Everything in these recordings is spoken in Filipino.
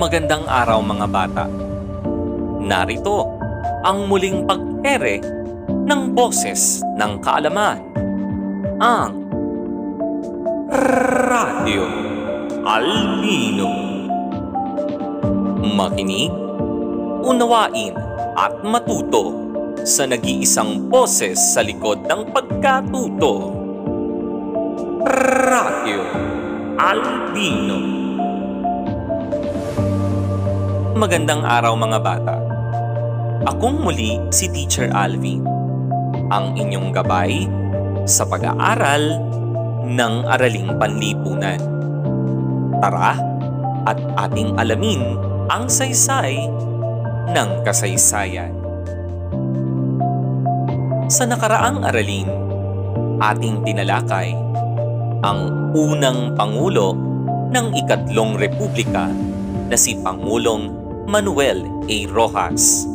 Magandang araw mga bata. Narito ang muling pag-ere ng boses ng kaalaman. Ang Radyo Albino. Makinig, unawain at matuto sa nag-iisang boses sa likod ng pagkatuto. Radyo Albino. Magandang araw mga bata. Akong muli si Teacher Alvin, ang inyong gabay sa pag-aaral ng Araling Panlipunan. Tara at ating alamin ang saysay ng kasaysayan. Sa nakaraang aralin, ating tinalakay ang unang Pangulo ng ikatlong Republika na si Pangulong Manuel A. Roxas.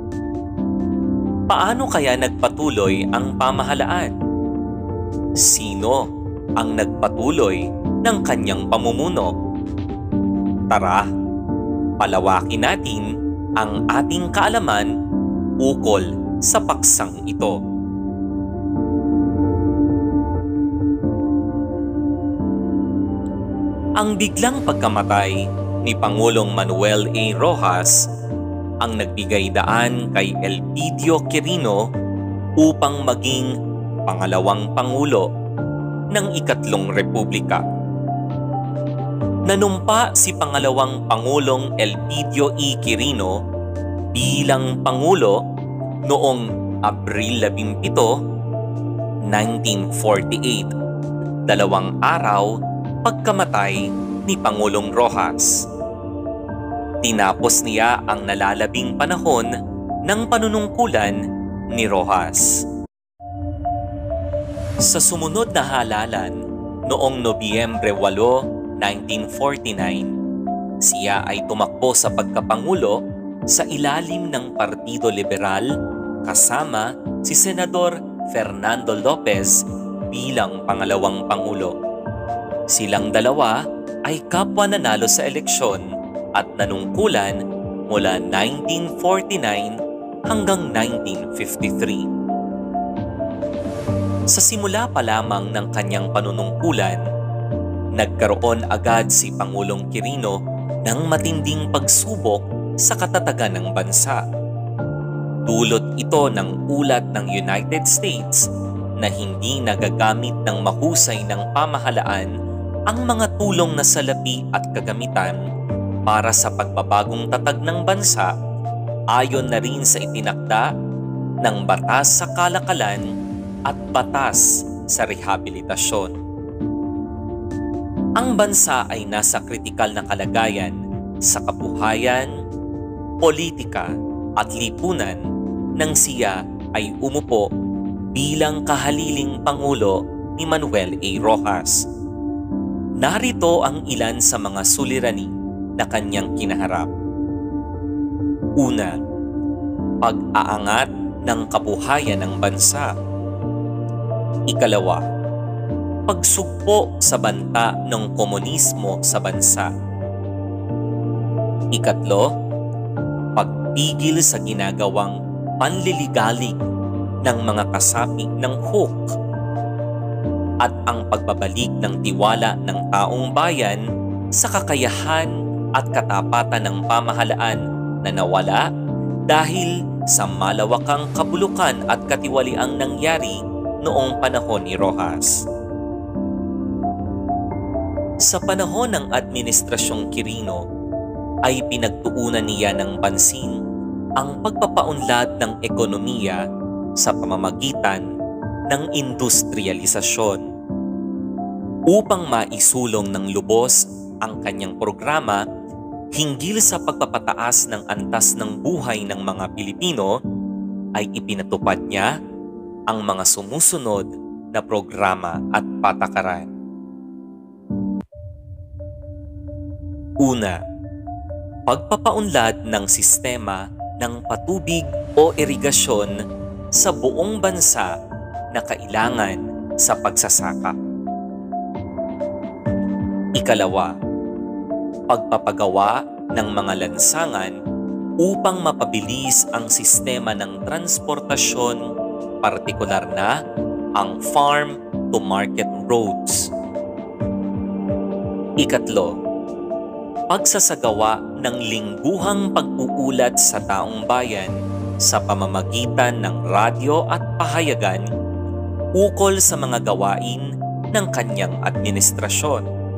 Paano kaya nagpatuloy ang pamahalaan? Sino ang nagpatuloy ng kanyang pamumuno? Tara, palawakin natin ang ating kaalaman ukol sa paksang ito. Ang biglang pagkamatay ni Pangulong Manuel A. Roxas ang nagbigay daan kay Elpidio Quirino upang maging pangalawang Pangulo ng ikatlong Republika. Nanumpa si pangalawang Pangulong Elpidio E. Quirino bilang Pangulo noong Abril 17, 1948, 2 araw pagkamatay ni Pangulong Roxas. Tinapos niya ang nalalabing panahon ng panunungkulan ni Roxas. Sa sumunod na halalan, noong Nobyembre 8, 1949, siya ay tumakbo sa pagkapangulo sa ilalim ng Partido Liberal kasama si Senador Fernando Lopez bilang pangalawang Pangulo. Silang dalawa ay kapwa nanalo sa eleksyon at nanungkulan mula 1949 hanggang 1953. Sa simula pa lamang ng kanyang panunungkulan, nagkaroon agad si Pangulong Quirino ng matinding pagsubok sa katatagan ng bansa. Dulot ito ng ulat ng United States na hindi nagagamit ng mahusay ng pamahalaan ang mga tulong na salapi at kagamitan para sa pagbabagong tatag ng bansa ayon na rin sa itinakda ng Batas sa Kalakalan at Batas sa Rehabilitasyon. Ang bansa ay nasa kritikal na kalagayan sa kabuhayan, politika at lipunan nang siya ay umupo bilang kahaliling Pangulo ni Manuel A. Roxas. Narito ang ilan sa mga suliranin na kanyang kinaharap. Una, pag-aangat ng kabuhayan ng bansa. Ikalawa, pagsugpo sa banta ng komunismo sa bansa. Ikatlo, pagpigil sa ginagawang panliligalig ng mga kasapi ng huk at ang pagbabalik ng tiwala ng taong bayan sa kakayahan at katapatan ng pamahalaan na nawala dahil sa malawakang kabulukan at katiwaliang nangyari noong panahon ni Roxas. Sa panahon ng Administrasyong Quirino ay pinagtuunan niya ng pansin ang pagpapaunlad ng ekonomiya sa pamamagitan ng industrialisasyon. Upang maisulong ng lubos ang kanyang programa hinggil sa pagpapataas ng antas ng buhay ng mga Pilipino, ay ipinatupad niya ang mga sumusunod na programa at patakaran. Una, pagpapaunlad ng sistema ng patubig o irigasyon sa buong bansa na kailangan sa pagsasaka. Ikalawa, pagpapagawa ng mga lansangan upang mapabilis ang sistema ng transportasyon, partikular na ang farm-to-market roads. Ikatlo, pagsasagawa ng lingguhang pag-uulat sa taong bayan sa pamamagitan ng radyo at pahayagan ukol sa mga gawain ng kanyang administrasyon.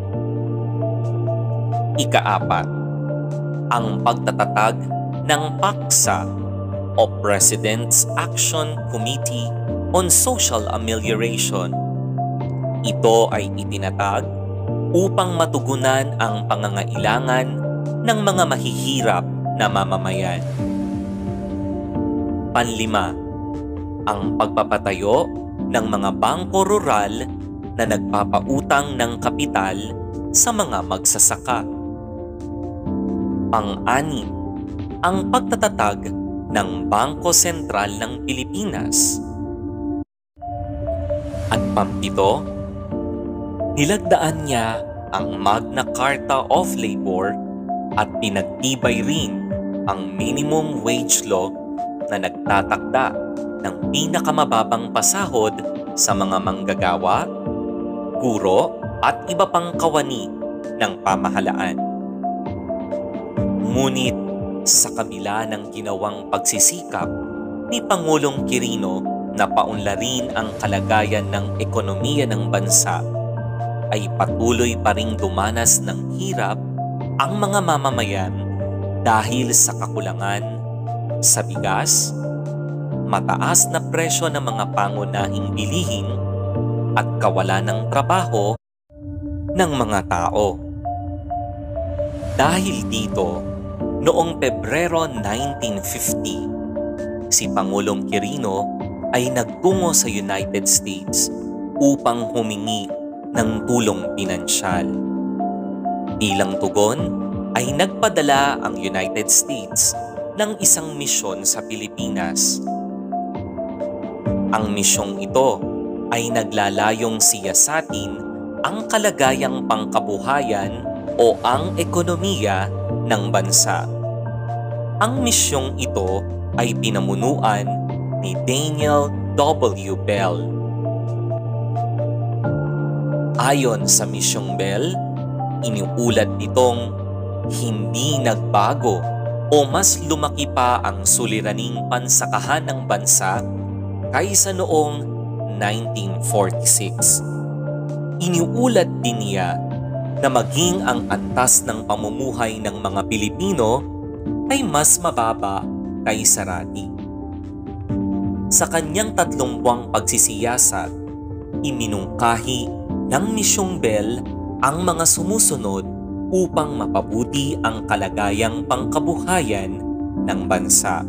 Ikaapat, ang pagtatatag ng PACSA o President's Action Committee on Social Amelioration. Ito ay itinatag upang matugunan ang pangangailangan ng mga mahihirap na mamamayan. Panlima, ang pagpapatayo ng mga bangko rural na nagpapautang ng kapital sa mga magsasaka. Pang-anim, ang pagtatatag ng Bangko Sentral ng Pilipinas. At pampito, nilagdaan niya ang Magna Carta of Labor at pinagtibay rin ang minimum wage law na nagtatakda ng pinakamababang pasahod sa mga manggagawa, guro at iba pang kawani ng pamahalaan. Ngunit sa kabila ng ginawang pagsisikap ni Pangulong Quirino na paunlarin ang kalagayan ng ekonomiya ng bansa, ay patuloy pa ring dumanas ng hirap ang mga mamamayan dahil sa kakulangan sa bigas, mataas na presyo ng mga pangunahing bilihin at kawalan ng trabaho ng mga tao. Dahil dito, noong Pebrero 1950, si Pangulong Quirino ay nagtungo sa United States upang humingi ng tulong pinansyal. Bilang tugon ay nagpadala ang United States ng isang misyon sa Pilipinas. Ang misyong ito ay naglalayong siyasatin ang kalagayang pangkabuhayan o ang ekonomiya ng bansa. Ang misyong ito ay pinamunuan ni Daniel W. Bell. Ayon sa misyong Bell, iniulat nitong hindi nagbago o mas lumaki pa ang suliraning pansakahan ng bansa kaysa noong 1946. Iniulat din niya na maging ang antas ng pamumuhay ng mga Pilipino ay mas mababa kaysa dati. Sa kanyang 3 buwang pagsisiyasat, iminungkahi ng misyong Bell ang mga sumusunod upang mapabuti ang kalagayang pangkabuhayan ng bansa.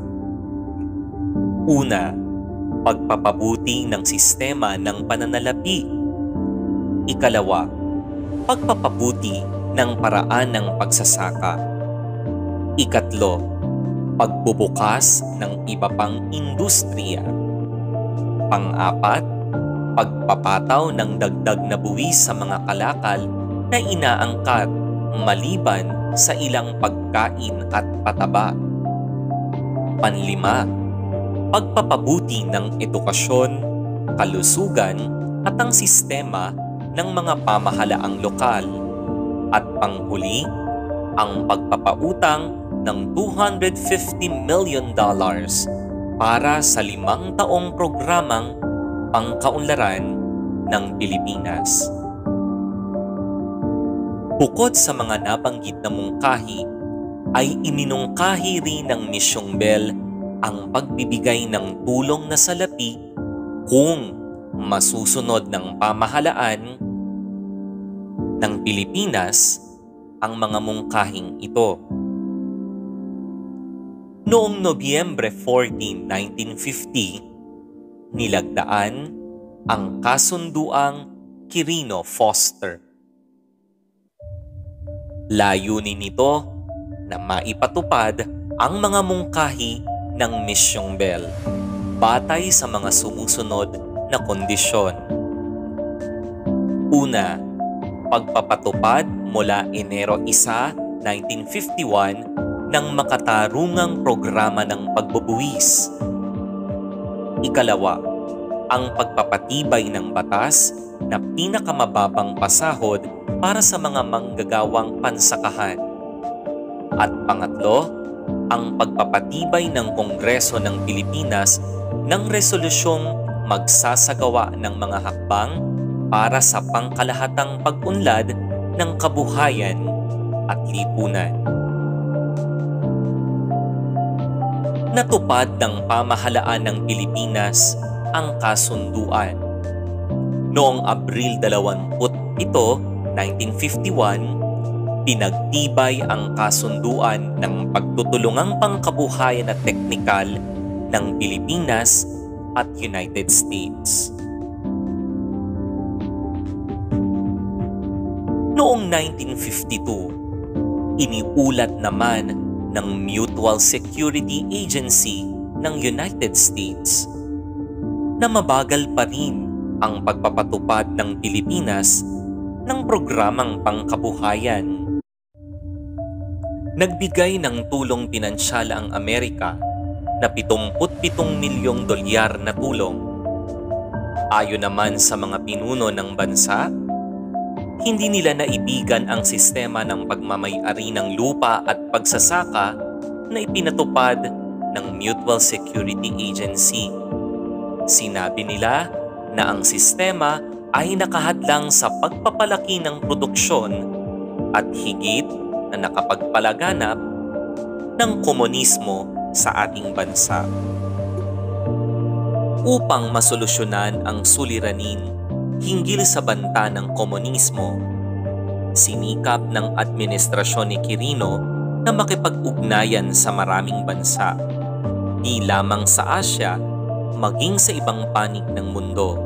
Una, pagpapabuti ng sistema ng pananalapi. Ikalawa, pagpapabuti ng paraan ng pagsasaka. Ikatlo, pagbubukas ng iba pang industriya. Pang-apat, pagpapataw ng dagdag na buwis sa mga kalakal na inaangkat maliban sa ilang pagkain at pataba. Panlima, pagpapabuti ng edukasyon, kalusugan at ang sistema ng mga pamahalaang lokal. At panghuli, ang pagpapautang ng $250 million para sa 5 taong programang pangkaunlaran ng Pilipinas. Bukod sa mga nabanggit na mungkahi, ay iminungkahi rin ng misyong Bell ang pagbibigay ng tulong na salapi kung masusunod ng pamahalaan ng Pilipinas ang mga mungkahing ito. Noong Nobyembre 14, 1950, nilagdaan ang kasunduang Quirino-Foster. Layunin nito na maipatupad ang mga mungkahi ng misyong Bell batay sa mga sumusunod na kondisyon. Una, pagpapatupad mula Enero 1 1951 ng makatarungang programa ng pagbubuwis. Ikalawa, ang pagpapatibay ng batas na pinakamababang pasahod para sa mga manggagawang pansakahan. At pangatlo, ang pagpapatibay ng Kongreso ng Pilipinas ng resolusyong magsasagawa ng mga hakbang para sa pangkalahatang pag-unlad ng kabuhayan at lipunan. Natupad ng pamahalaan ng Pilipinas ang kasunduan. Noong Abril 27, 1951, pinagtibay ang kasunduan ng pagtutulungang pangkabuhayan at teknikal ng Pilipinas at United States. Noong 1952, iniulat naman ng Mutual Security Agency ng United States na mabagal pa rin ang pagpapatupad ng Pilipinas ng programang pangkabuhayan. Nagbigay ng tulong pinansyal ang Amerika na 77 milyong dolyar na tulong. Ayon naman sa mga pinuno ng bansa, hindi nila naibigan ang sistema ng pagmamay-ari ng lupa at pagsasaka na ipinatupad ng Mutual Security Agency. Sinabi nila na ang sistema ay nakahadlang sa pagpapalaki ng produksyon at higit na nakapagpalaganap ng komunismo sa ating bansa. Upang masolusyonan ang suliranin hinggil sa banta ng komunismo, sinikap ng administrasyon ni Quirino na makipag-ugnayan sa maraming bansa, di lamang sa Asya, maging sa ibang panig ng mundo.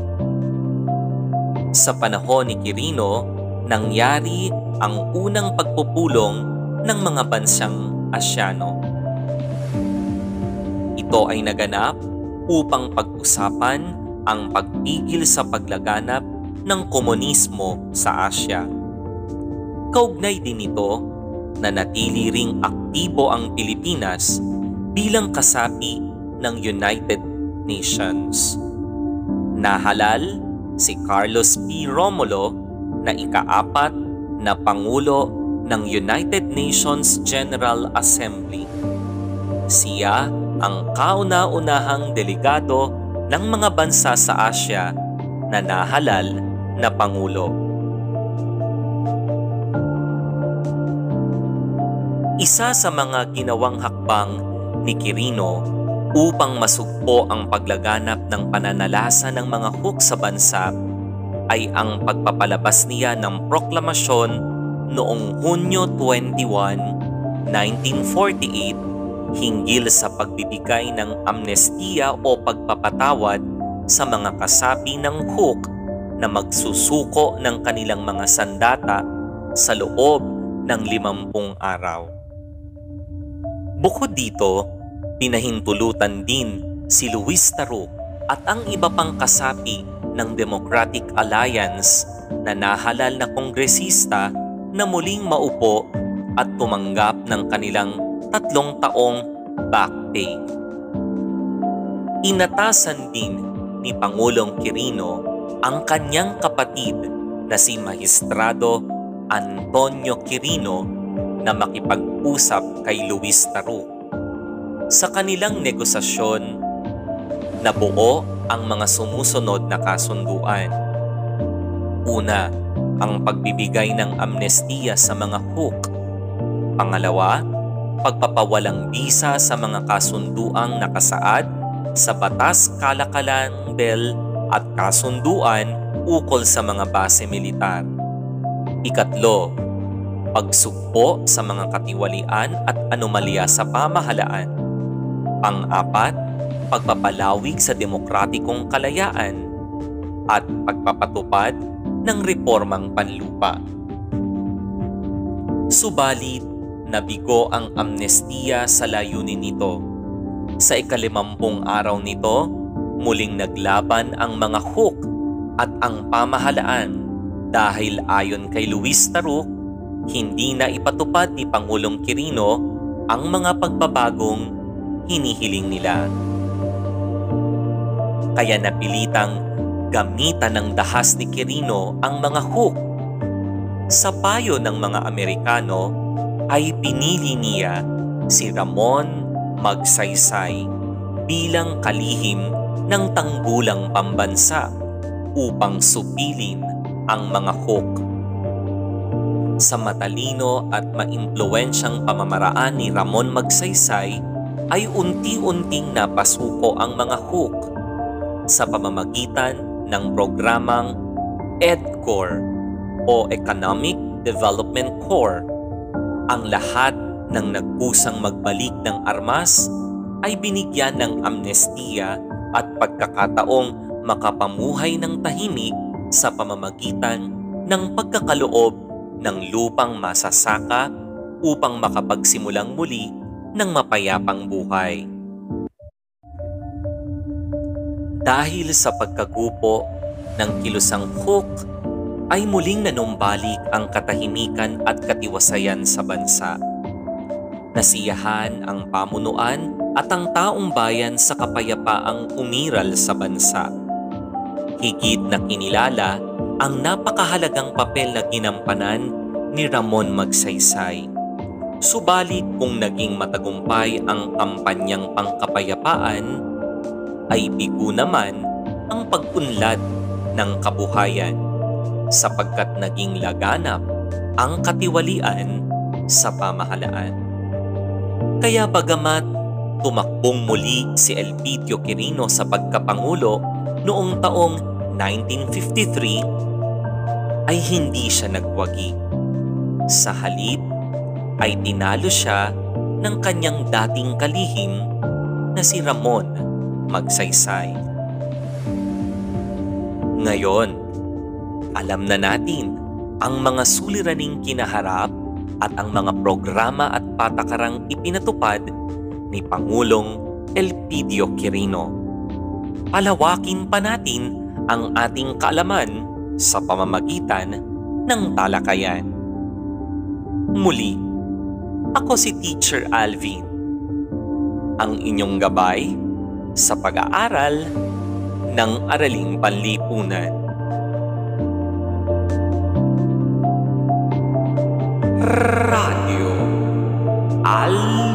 Sa panahon ni Quirino, nangyari ang unang pagpupulong ng mga bansang Asyano. Ito ay naganap upang pag-usapan ang pagpigil sa paglaganap ng komunismo sa Asya. Kaugnay din ito na natili ring aktibo ang Pilipinas bilang kasapi ng United Nations. Nahalal si Carlos P. Romulo na ika-4 na Pangulo ng United Nations General Assembly. Siya ang kauna-unahang delegado ng mga bansa sa Asya na nahalal na Pangulo. Isa sa mga ginawang hakbang ni Quirino upang masugpo ang paglaganap ng pananalasa ng mga huk sa bansa ay ang pagpapalabas niya ng proklamasyon noong Hunyo 21, 1948 hinggil sa pagbibigay ng amnestiya o pagpapatawad sa mga kasapi ng huk na magsusuko ng kanilang mga sandata sa loob ng 50 araw. Bukod dito, pinahintulutan din si Luis Taruc at ang iba pang kasapi ng Democratic Alliance na nahalal na kongresista na muling maupo at tumanggap ng kanilang 3 taong back pay. Inatasan din ni Pangulong Quirino ang kanyang kapatid na si Magistrado Antonio Quirino na makipag-usap kay Luis Taruc. Sa kanilang negosasyon, nabuo ang mga sumusunod na kasunduan. Una, ang pagbibigay ng amnestiya sa mga huk. Pangalawa, pagpapawalang bisa sa mga kasunduang nakasaad sa Batas Kalakalan Bill at kasunduan ukol sa mga base militar. Ikatlo, pagsugpo sa mga katiwalian at anomalya sa pamahalaan. Pang-apat, pagpapalawig sa demokratikong kalayaan at pagpapatupad ng reformang panlupa. Subalit, nabigo ang amnestiya sa layunin nito. Sa ika-50 araw nito, muling naglaban ang mga huk at ang pamahalaan dahil ayon kay Luis Taruc, hindi na ipatupad ni Pangulong Quirino ang mga pagbabagong hinihiling nila. Kaya napilitang gamitan ng dahas ni Quirino ang mga hook. Sa payo ng mga Amerikano ay pinili niya si Ramon Magsaysay bilang kalihim ng tanggulang pambansa upang supilin ang mga hook. Sa matalino at maimpluwensyang pamamaraan ni Ramon Magsaysay ay unti-unting napasuko ang mga hook sa pamamagitan ng programang EDCOR o Economic Development Corps. Ang lahat ng nagkusang magbalik ng armas ay binigyan ng amnestiya at pagkakataong makapamuhay ng tahimik sa pamamagitan ng pagkakaloob ng lupang masasaka upang makapagsimulang muli ng mapayapang buhay. Dahil sa pagkagupo ng kilusang hook ay muling nanumbalik ang katahimikan at katiwasayan sa bansa. Nasiyahan ang pamunuan at ang taong bayan sa kapayapaang umiral sa bansa. Higit na kinilala ang napakahalagang papel na ginampanan ni Ramon Magsaysay. Subalit kung naging matagumpay ang kampanyang pangkapayapaan, ay bigo naman ang pag-unlad ng kabuhayan sapagkat naging laganap ang katiwalian sa pamahalaan. Kaya bagamat tumakbong muli si Elpidio Quirino sa pagkapangulo noong taong 1953, ay hindi siya nagwagi. Sa halip ay tinalo siya ng kanyang dating kalihim na si Ramon Magsaysay. Ngayon, alam na natin ang mga suliraning kinaharap at ang mga programa at patakarang ipinatupad ni Pangulong Elpidio Quirino. Palawakin pa natin ang ating kaalaman sa pamamagitan ng talakayan. Muli, ako si Teacher Alvin, ang inyong gabay sa pag-aaral ng Araling Panlipunan. Radio Al